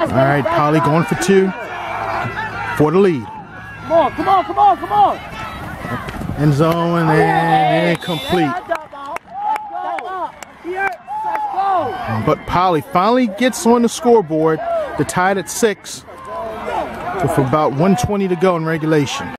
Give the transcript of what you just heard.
All right, Polly going for 2 for the lead. Come on, come on, come on, come on. End zone and incomplete. But Polly finally gets on the scoreboard. They're tied at 6 with about 1:20 to go in regulation.